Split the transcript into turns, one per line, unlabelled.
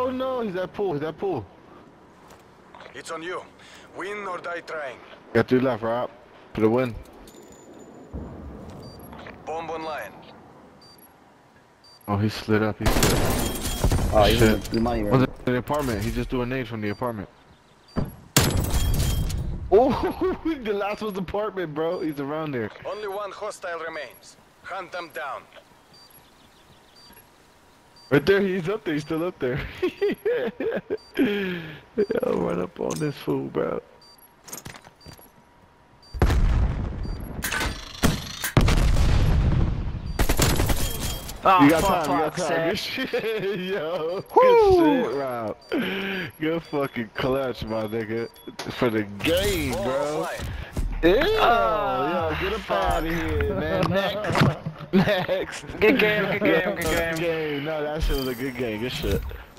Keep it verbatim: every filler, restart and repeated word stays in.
Oh no, he's at pool, he's at pool.
It's on you. Win or die trying.
Got three left, Rob. For the win.
Bomb online.
Oh, he slid up, he slid up.
Oh, he's in
Shit.
the money
Was
right.
it the apartment? He just threw a nade from the apartment. Oh, the last one's apartment, bro. He's around there.
Only one hostile remains. Hunt them down.
Right there, he's up there. He's still up there. Yo, run up on this fool, bro.
Oh,
You got
fuck,
time, you got
fuck,
time. Good
Seth.
shit, yo.
Woo.
Good shit, Rob. Good fucking clutch, my nigga. For the game,
Bomb
bro.
offline.
Ew,
Oh,
yo, get up
fuck.
out of here, man. Next. Next.
Good game, good game, good
Good
game.
game. No, that shit was a good game. Good shit.